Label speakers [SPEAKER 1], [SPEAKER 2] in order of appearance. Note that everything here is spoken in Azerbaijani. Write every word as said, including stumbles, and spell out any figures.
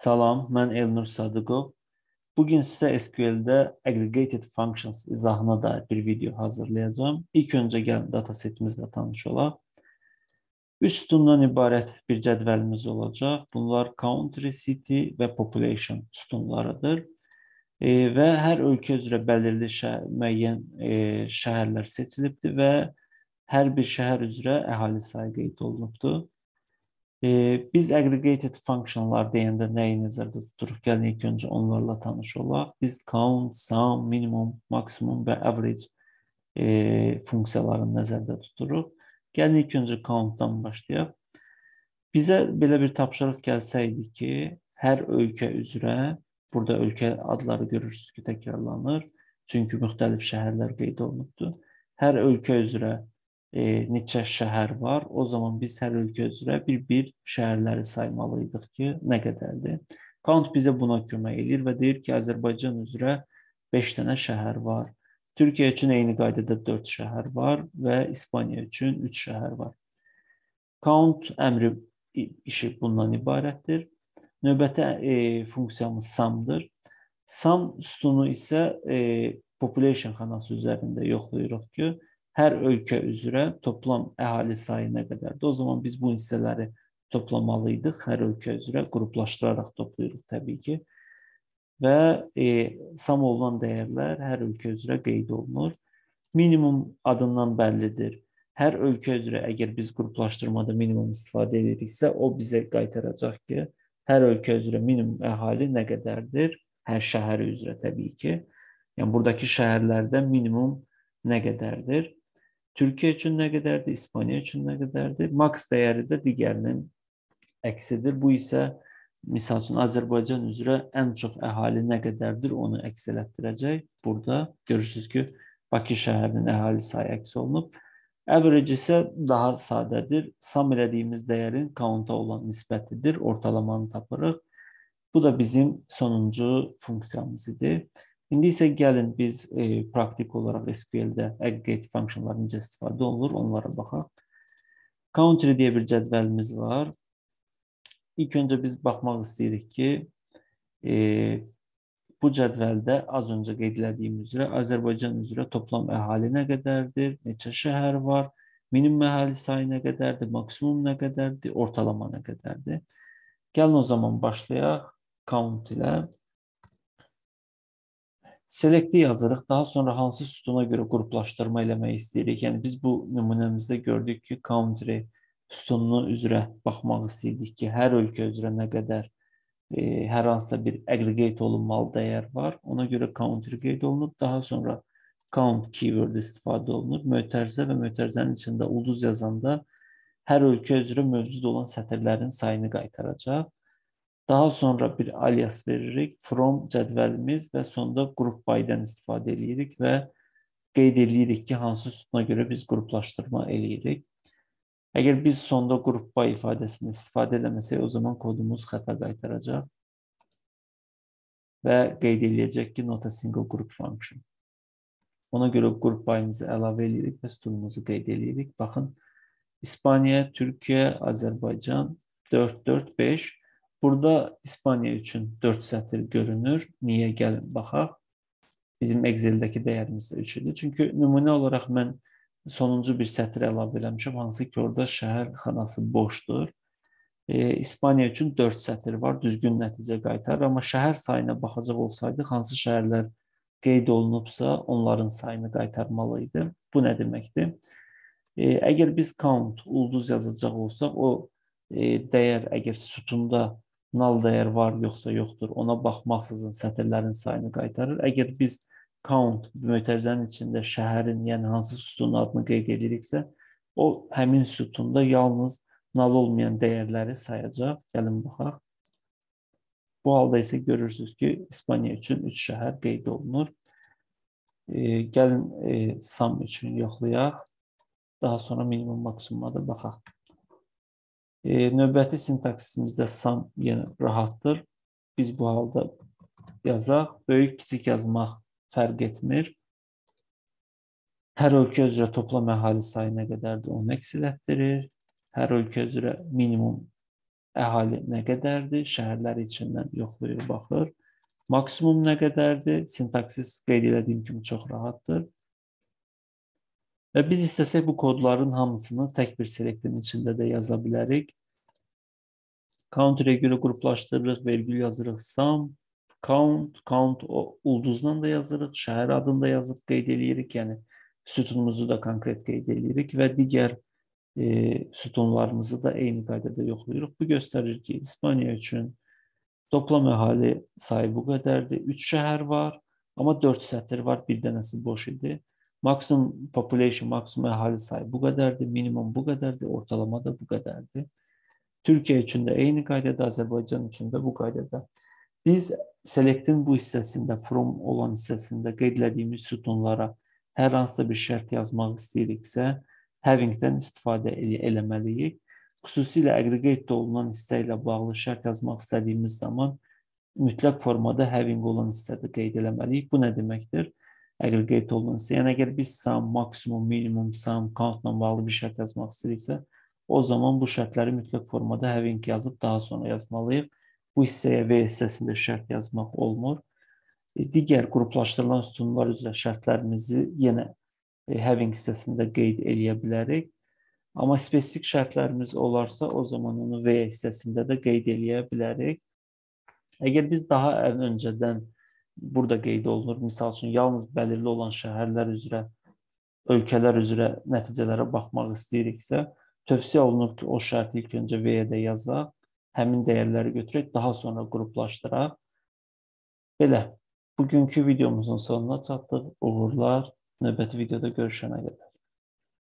[SPEAKER 1] Salam, mən Elnur Sadıqov. Bugün sizə S Q L-də Aggregated Functions izahına dair bir video hazırlayacağım. İlk öncə gəlin datasetimizlə tanış olaq. Üç sütundan ibarət bir cədvəlimiz olacaq. Bunlar Country, City və Population sütunlarıdır. E, və hər ölkə üzrə bəlirli şəhər, müəyyən e, şəhərlər seçilibdir və hər bir şəhər üzrə əhali sayı qeyd olunubdur. Ee, biz aggregated functionlar deyəndə nəyi nəzərdə tuturuq? Gəlin ilk öncə onlarla tanış olaq. Biz count, sum, minimum, maksimum və average e, funksiyalarını nəzərdə tuturuq. Gəlin ilk öncə countdan başlayaq. Bizə belə bir tapşırıq gəlsəydi ki, hər ölkə üzrə, burada ölkə adları görürsünüz ki, təkrarlanır. Çünki müxtəlif şəhərlər qeyd olunubdur. Hər ölkə üzrə E, neçə şəhər var, o zaman biz hər ölkə üzrə bir-bir şəhərləri saymalıydıq ki, nə qədərdir. Count bizə buna kömək edir və deyir ki, Azərbaycan üzrə beş dənə şəhər var. Türkiyə üçün eyni qaydada dörd şəhər var və İspaniya üçün üç şəhər var. Count əmri işi bundan ibarətdir. Növbəti e, funksiyamız sum'dır. Sum sütunu isə e, population xanası üzərində yoxlayırıq ki, hər ölkə üzrə toplam əhali sayı nə qədərdir? O zaman biz bu hissələri toplamalıydıq. Hər ölkə üzrə qruplaşdıraraq toplayırıq təbii ki. Və e, sum olunan dəyərlər hər ölkə üzrə qeyd olunur. Minimum adından bəllidir. Hər ölkə üzrə əgər biz qruplaşdırmada minimum istifadə ediriksə, o bizə qaytaracaq ki, hər ölkə üzrə minimum əhali nə qədərdir? Hər şəhər üzrə təbii ki. Yəni, buradakı şəhərlərdə minimum nə qədərdir? Türkiyə üçün nə qədərdir? İspaniya üçün nə qədərdir? Max dəyəri də digərinin əksidir. Bu isə, misal üçün, Azərbaycan üzrə ən çox əhali nə qədərdir? Onu əks elətdirəcək. Burada görürsünüz ki, Bakı şəhərinin əhali sayı əks olunub. Average isə daha sadədir. Sum elədiyimiz dəyərin count'a olan nisbətidir. Ortalamanı tapırıq. Bu da bizim sonuncu funksiyamız idi. İndi isə gəlin biz e, praktik olaraq S Q L-də aggregate funksiyonlar necə istifadə olunur, onlara baxaq. Country deyə bir cədvəlimiz var. İlk öncə biz baxmaq istəyirik ki, e, bu cədvəldə az öncə qeyd etdiyim üzrə Azərbaycan üzrə toplam əhali nə qədərdir, neçə şəhər var, minimum əhali sayı nə qədərdir, maksimum nə qədərdir, ortalama nə qədərdir. Gəlin o zaman başlayaq count ilə. Select-i yazırıq. Daha sonra hansı sütuna görə qruplaşdırma eləmək istəyirik. Yəni, biz bu nümunəmizdə gördük ki, country sütununu üzrə baxmaq istəyirdik ki, hər ölkə üzrə nə qədər e, hər hansısa bir aggregate olunmalı dəyər var. Ona görə country qeyd olunub. Daha sonra count keyword istifadə olunur. Mötərizə və mötərizənin içində ulduz yazanda hər ölkə üzrə mövcud olan sətirlərin sayını qaytaracaq. Daha sonra bir alias veririk. From cədvəlimiz və sonda group by-dən istifadə edirik və qeyd edirik ki, hansı sütuna görə biz qruplaşdırma eləyirik. Əgər biz sonda group by ifadəsini istifadə eləməsək, o zaman kodumuz xəta qaytaracaq və qeyd edəcək ki, not a single group function. Ona görə group by-imizi əlavə edirik və sütunumuzu qeyd edirik. Baxın, İspaniya, Türkiyə, Azərbaycan, dörd, dörd, beş. Burada İspaniya üçün dörd sətir görünür. Niyə? Gəlin baxaq. Bizim Excel-dəki dəyərimiz də üç idi. Çünki nümunə olaraq mən sonuncu bir sətir əlavə eləmişəm. Hansı ki, orada şəhər xanası boşdur. E, İspaniya üçün dörd sətir var. Düzgün nəticə qaytarır. Amma şəhər sayına baxacaq olsaydı, hansı şəhərlər qeyd olunubsa, onların sayını qaytarmalıydı. Bu nə deməkdir? E, əgər biz count, ulduz yazacaq olsaq, o e, dəyər əgər sütunda null dəyər var, yoxsa yoxdur, ona baxmaqsızın sətirlərin sayını qaytarır. Əgər biz count mötərizənin içində şəhərin, yəni hansı sütunun adını qeyd ediriksə, o həmin sütunda yalnız null olmayan dəyərləri sayacaq. Gəlin baxaq. Bu halda isə görürsünüz ki, İspaniya üçün üç şəhər qeyd olunur. E, gəlin e, sum üçün yoxlayaq. Daha sonra minimum maksimuma da baxaq. E, növbəti sintaksimizdə sum yenə rahatdır. Biz bu halda yazaq. Böyük, kiçik yazmaq fərq etmir. Hər ölkə üzrə toplam əhali sayı nə qədərdir, onu əks elətdirir. Hər ölkə üzrə minimum əhali nə qədərdir? Şəhərlər içindən yoxlayır, baxır. Maksimum nə qədərdir? Sintaksis qeyd etdiyim kimi çox rahatdır. Və biz istəsək bu kodların hamısını tək bir selektin içində də yaza bilərik. Country'e görə qruplaşdırırıq, vergül yazırıq, sum, count, count o ulduzdan da yazırıq, şəhər adını da yazıb qeyd edirik, yəni sütunumuzu da konkret qeyd edirik və digər e, sütunlarımızı da eyni qaydada yoxlayırıq. Bu göstərir ki, İspaniya üçün toplam əhali sayı bu qədərdir. üç şəhər var, amma dörd sətr var, bir dənəsi boş idi. Maksimum population, maksimum əhali sayı bu qədərdir, minimum bu qədərdir, ortalama da bu qədərdir. Türkiyə üçün də eyni qaydada, Azərbaycan üçün də bu qaydada. Biz select'in bu hissəsində, from olan hissəsində qeyd etdiyimiz sütunlara hər hansısa bir şərt yazmaq istəyiriksə, havingdən istifadə eləməliyik. Xüsusilə aggregate olunan hissə ilə bağlı şərt yazmaq istədiyimiz zaman mütləq formada having olan hissədə qeyd eləməliyik. Bu nə deməkdir? Aggregate olunan hissə. Yəni, əgər biz sum, maksimum, minimum, sum, countla bağlı bir şərt yazmaq istəyiriksə, o zaman bu şərtləri mütləq formada having yazıb daha sonra yazmalıyıq. Bu hissəyə V hissəsində şərt yazmaq olmur. Digər qruplaşdırılan sütunlar üzrə şərtlərimizi yenə having hissəsində qeyd eləyə bilərik. Amma spesifik şərtlərimiz olarsa, o zaman onu V hissəsində də qeyd eləyə bilərik. Əgər biz daha öncədən burada qeyd olunur, misal üçün, yalnız bəlirli olan şəhərlər üzrə, ölkələr üzrə nəticələrə baxmaq istəyiriksə, tövsiyə olunur ki, o şərti ilk öncə V-yə yazaq, həmin dəyərləri götürək, daha sonra qruplaşdıraq. Belə, bugünkü videomuzun sonuna çatdıq. Uğurlar, növbəti videoda görüşənə qədər.